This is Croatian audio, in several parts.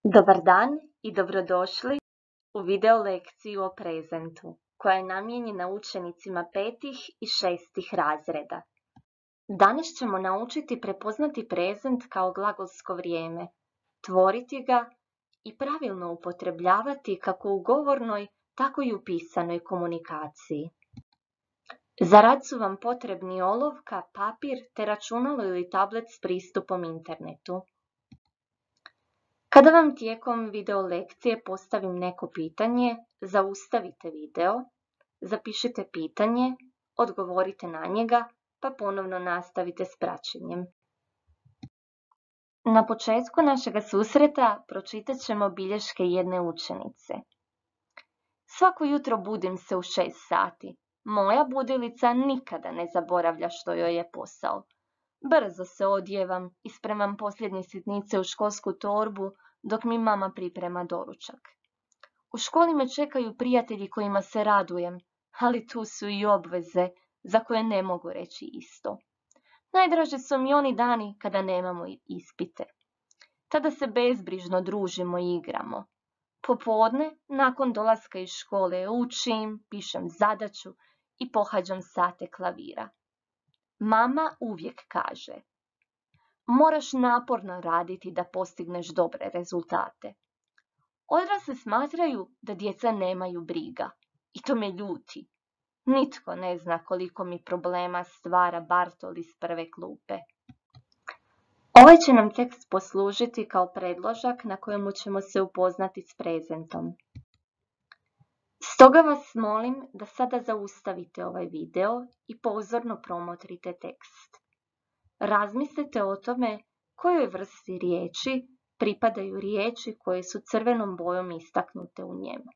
Dobar dan i dobrodošli u video lekciju o prezentu, koja je namijenjena učenicima 5. i 6. razreda. Danas ćemo naučiti prepoznati prezent kao glagolsko vrijeme, tvoriti ga i pravilno upotrebljavati kako u govornoj, tako i u pisanoj komunikaciji. Za rad su vam potrebni olovka, papir te računalo ili tablet s pristupom internetu. Kada vam tijekom video lekcije postavim neko pitanje, zaustavite video, zapišite pitanje, odgovorite na njega, pa ponovno nastavite s praćenjem. Na početku našega susreta pročitat ćemo bilješke jedne učenice. Svako jutro budim se u 6 sati. Moja budilica nikada ne zaboravlja što joj je posao. Brzo se odjevam i spremam posljednje sitnice u školsku torbu dok mi mama priprema doručak. U školi me čekaju prijatelji kojima se radujem, ali tu su i obveze za koje ne mogu reći isto. Najdraže su mi oni dani kada nemamo ispite. Tada se bezbrižno družimo i igramo. Popodne, nakon dolaska iz škole, učim, pišem zadaću i pohađam sate klavira. Mama uvijek kaže: moraš naporno raditi da postigneš dobre rezultate. Odrasli smatraju da djeca nemaju briga i to me ljuti. Nitko ne zna koliko mi problema stvara Bartol iz prve klupe. Ovaj će nam tekst poslužiti kao predložak na kojemu ćemo se upoznati s prezentom. Stoga vas molim da sada zaustavite ovaj video i pozorno promotrite tekst. Razmislite o tome kojoj vrsti riječi pripadaju riječi koje su crvenom bojom istaknute u njemu.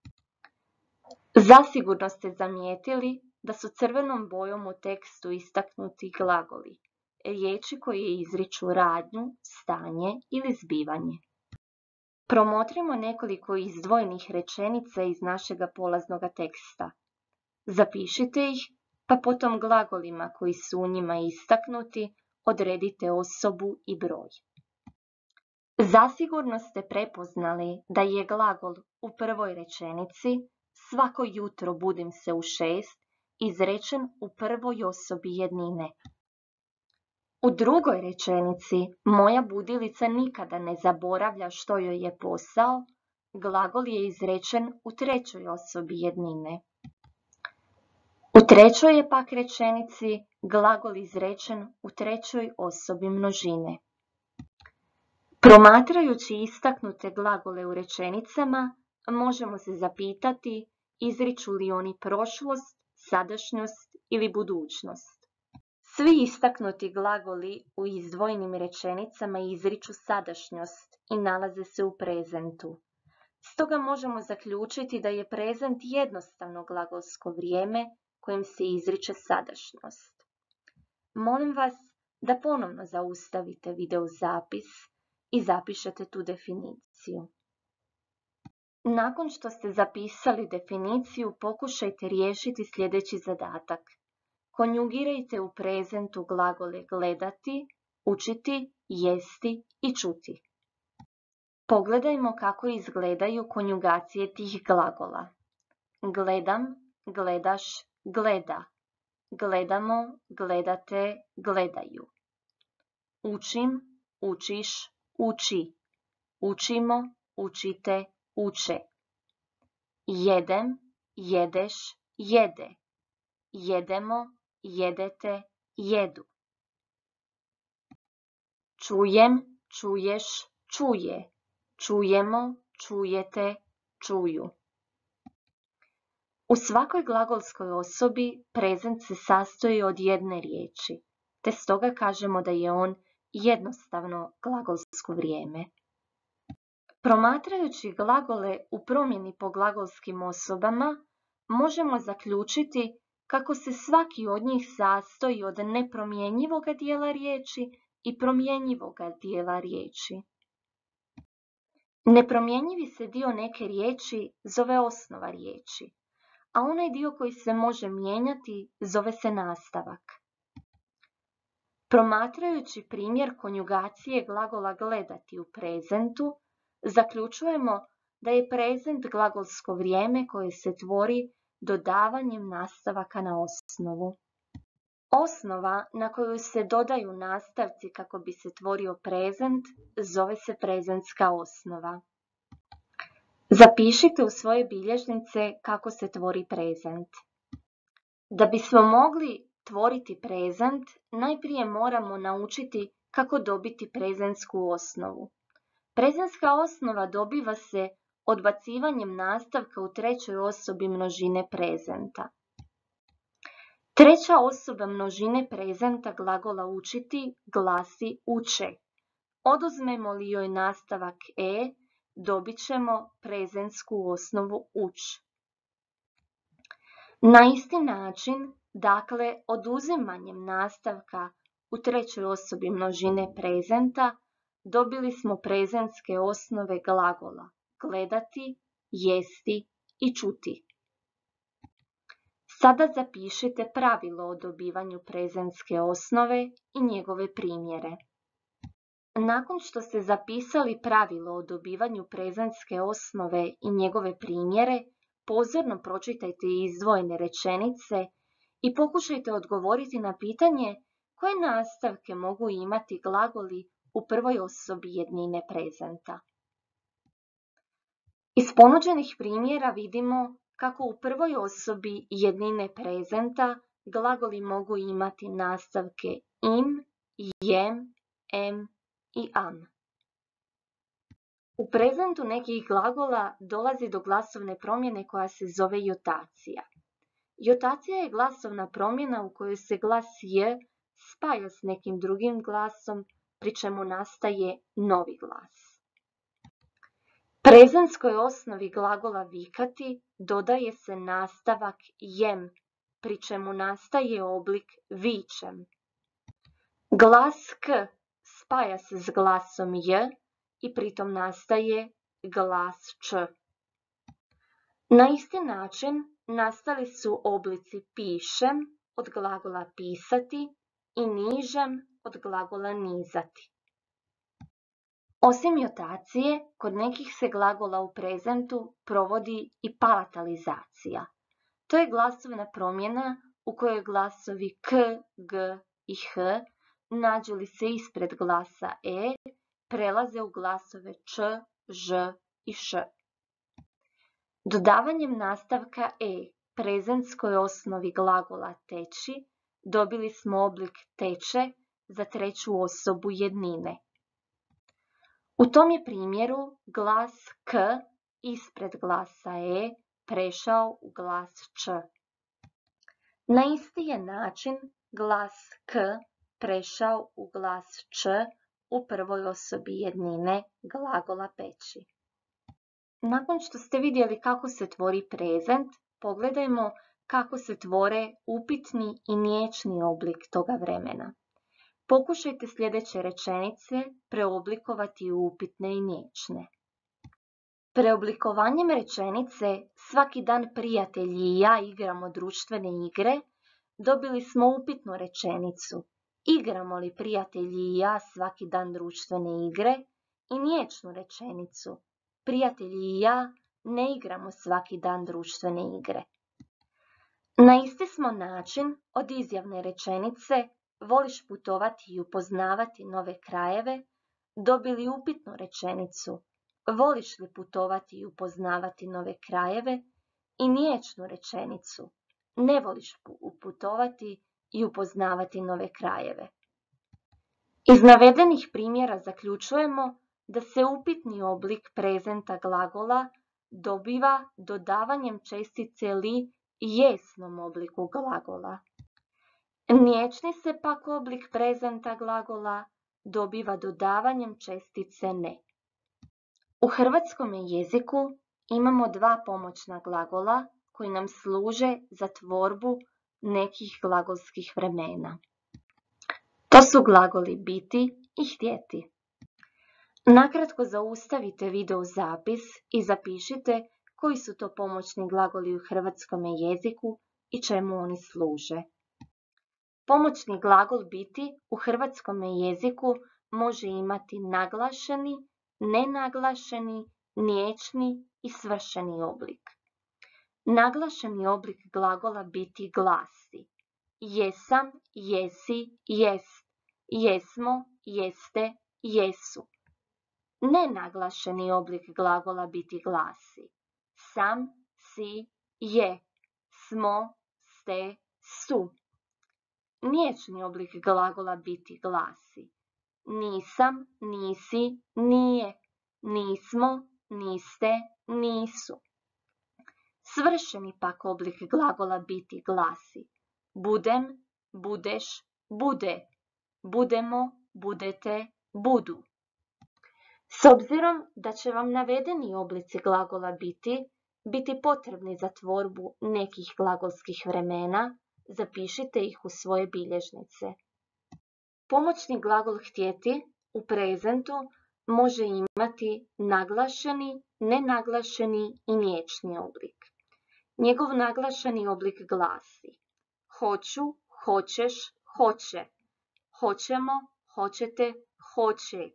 Zasigurno ste zamijetili da su crvenom bojom u tekstu istaknuti glagoli, riječi koje izriču radnju, stanje ili zbivanje. Promotrimo nekoliko izdvojenih rečenica iz našega polaznoga teksta. Zapišite ih, pa potom glagolima koji su u njima istaknuti odredite osobu i broj. Zasigurno ste prepoznali da je glagol u prvoj rečenici svako jutro budim se u 6 izrečen u prvoj osobi jednine. U drugoj rečenici moja budilica nikada ne zaboravlja što joj je posao, glagol je izrečen u trećoj osobi jednine. U trećoj je pak rečenici glagol izrečen u trećoj osobi množine. Promatrajući istaknute glagole u rečenicama, možemo se zapitati izriču li oni prošlost, sadašnjost ili budućnost. Svi istaknuti glagoli u izdvojenim rečenicama izriču sadašnjost i nalaze se u prezentu. Stoga možemo zaključiti da je prezent jednostavno glagolsko vrijeme kojim se izriče sadašnjost. Molim vas da ponovno zaustavite video zapis i zapišete tu definiciju. Nakon što ste zapisali definiciju, pokušajte riješiti sljedeći zadatak. Konjugirajte u prezentu glagole gledati, učiti, jesti i čuti. Pogledajmo kako izgledaju konjugacije tih glagola. Gledam, gledaš, gleda. Gledamo, gledate, gledaju. Učim, učiš, uči. Učimo, učite, uče. Jedem, jedeš, jede. Jedemo, jedete, jedu. Čujem, čuješ, čuje. Čujemo, čujete, čuju. U svakoj glagolskoj osobi prezent se sastoji od jedne riječi, te stoga kažemo da je on jednostavno glagolsko vrijeme. Promatrajući glagole u promjeni po glagolskim osobama, možemo zaključiti kako se svaki od njih sastoji od nepromjenjivoga dijela riječi i promjenjivoga dijela riječi. Nepromjenjivi se dio neke riječi zove osnova riječi, a onaj dio koji se može mijenjati zove se nastavak. Promatrajući primjer konjugacije glagola gledati u prezentu, Zaključujemo da je prezent glagolsko vrijeme koje se tvori dodavanjem nastavaka na osnovu. Osnova na koju se dodaju nastavci kako bi se tvorio prezent zove se prezentska osnova. Zapišite u svoje bilježnice kako se tvori prezent. Da bismo mogli tvoriti prezent, najprije moramo naučiti kako dobiti prezentsku osnovu. Prezentska osnova dobiva se odbacivanjem nastavka u trećoj osobi množine prezenta. Treća osoba množine prezenta glagola učiti glasi uče. Oduzmemo li joj nastavak e, dobit ćemo prezentsku osnovu uč. Na isti način, dakle, oduzimanjem nastavka u trećoj osobi množine prezenta, dobili smo prezentske osnove glagola gledati, jesti i čuti. Sada zapišite pravilo o dobivanju prezentske osnove i njegove primjere. Nakon što ste zapisali pravilo o dobivanju prezentske osnove i njegove primjere, pozorno pročitajte izdvojene rečenice i pokušajte odgovoriti na pitanje koje nastavke mogu imati glagoli u prvoj osobi jednine prezenta. Iz ponuđenih primjera vidimo kako u prvoj osobi jednine prezenta glagoli mogu imati nastavke im, jem, em i am. U prezentu nekih glagola dolazi do glasovne promjene koja se zove jotacija. Jotacija je glasovna promjena u kojoj se glas j spaja s nekim drugim glasom, pri čemu nastaje novi glas. Prezentskoj osnovi glagola vikati dodaje se nastavak jem, pri čemu nastaje oblik vičem. Glas k spaja se s glasom j i pritom nastaje glas č. Na isti način nastali su oblici pišem od glagola pisati i nižem od glagola nizati. Osim jotacije, kod nekih se glagola u prezentu provodi i palatalizacija. To je glasovna promjena u kojoj glasovi k, g i h, nađu li se ispred glasa e, prelaze u glasove č, ž i š. Dodavanjem nastavka e prezentskoj osnovi glagola teći, dobili smo oblik teče za treću osobu jednine. U tom je primjeru glas k ispred glasa e prešao u glas č. Na isti je način glas k prešao u glas č u prvoj osobi jednine glagola peći. Nakon što ste vidjeli kako se tvori prezent, pogledajmo kako se tvore upitni i niječni oblik toga vremena. Pokušajte sljedeće rečenice preoblikovati u upitne i niječne. Preoblikovanjem rečenice svaki dan prijatelji i ja igramo društvene igre, dobili smo upitnu rečenicu. Igramo li prijatelji i ja svaki dan društvene igre? I niječnu rečenicu. Prijatelji i ja ne igramo svaki dan društvene igre. Na isti smo način od izjavne rečenice voliš putovati i upoznavati nove krajeve, dobili upitnu rečenicu. Voliš li putovati i upoznavati nove krajeve? I niječnu rečenicu. Ne voliš putovati i upoznavati nove krajeve. Iz navedenih primjera zaključujemo da se upitni oblik prezenta glagola dobiva dodavanjem čestice li jesnom obliku glagola. Niječni se pak oblik prezenta glagola dobiva dodavanjem čestice ne. U hrvatskom jeziku imamo dva pomoćna glagola koji nam služe za tvorbu nekih glagolskih vremena. To su glagoli biti i htjeti. Nakratko zaustavite video zapis i zapišite koji su to pomoćni glagoli u hrvatskom jeziku i čemu oni služe. Pomoćni glagol biti u hrvatskom jeziku može imati naglašeni nenaglašeni, niječni i svršeni oblik. Naglašeni oblik glagola biti glasi: jesam, jesi, jest, jesmo, jeste, jesu. Nenaglašeni oblik glagola biti glasi: sam, si, je, smo, ste, su. Niječni oblik glagola biti glasi: nisam, nisi, nije, nismo, niste, nisu. Svršeni pak oblik glagola biti glasi: budem, budeš, bude, budemo, budete, budu. S obzirom da će vam navedeni oblici glagola biti potrebni za tvorbu nekih glagolskih vremena, zapišite ih u svoje bilježnice. Pomoćni glagol htjeti u prezentu može imati naglašeni, nenaglašeni i niječni oblik. Njegov naglašeni oblik glasi: hoću, hoćeš, hoće, hoćemo, hoćete, hoće.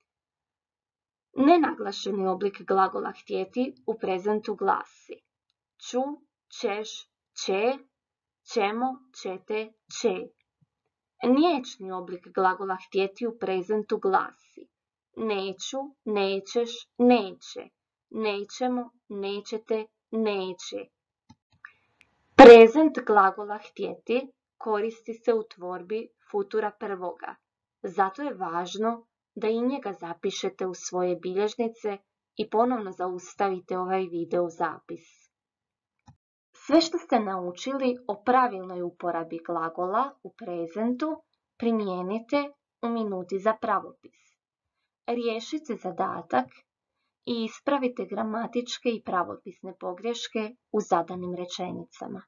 Nenaglašeni oblik glagola htjeti u prezentu glasi: ću, ćeš, će, ćemo, ćete, će. Niječni oblik glagola htjeti u prezentu glasi: neću, nećeš, neće, nećemo, nećete, neće. Prezent glagola htjeti koristi se u tvorbi futura prvoga, zato je važno da i njega zapišete u svoje bilježnice i ponovno zaustavite ovaj video zapis. Sve što ste naučili o pravilnoj uporabi glagola u prezentu primijenite u minuti za pravopis. Riješite zadatak i ispravite gramatičke i pravopisne pogreške u zadanim rečenicama.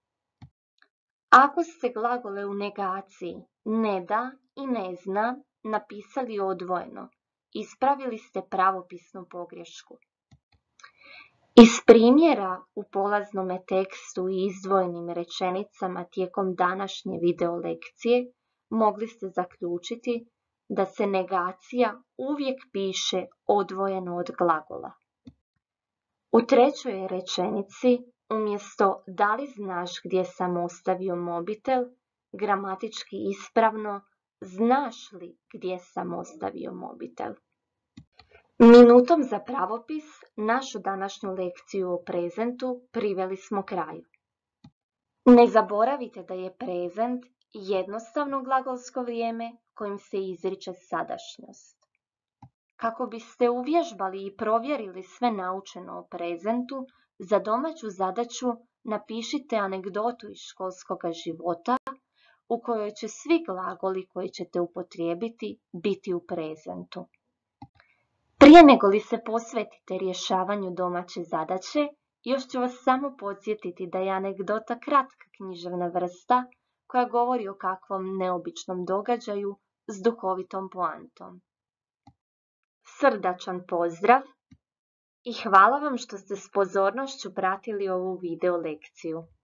Ako ste glagole u negaciji ne da i ne zna napisali odvojeno, ispravili ste pravopisnu pogrešku. Iz primjera u polaznome tekstu i izdvojenim rečenicama tijekom današnje video lekcije mogli ste zaključiti da se negacija uvijek piše odvojeno od glagola. U trećoj rečenici umjesto da li znaš gdje sam ostavio mobitel, gramatički ispravno znaš li gdje sam ostavio mobitel. Minutom za pravopis našu današnju lekciju o prezentu priveli smo kraju. Ne zaboravite da je prezent jednostavno glagolsko vrijeme kojim se izriče sadašnjost. Kako biste uvježbali i provjerili sve naučeno o prezentu, za domaću zadaću napišite anegdotu iz školskog života u kojoj će svi glagoli koji ćete upotrijebiti biti u prezentu. Prije nego li se posvetite rješavanju domaće zadaće, još ću vas samo podsjetiti da je anegdota kratka književna vrsta koja govori o kakvom neobičnom događaju s duhovitom poantom. Srdačan pozdrav i hvala vam što ste s pozornošću pratili ovu video lekciju.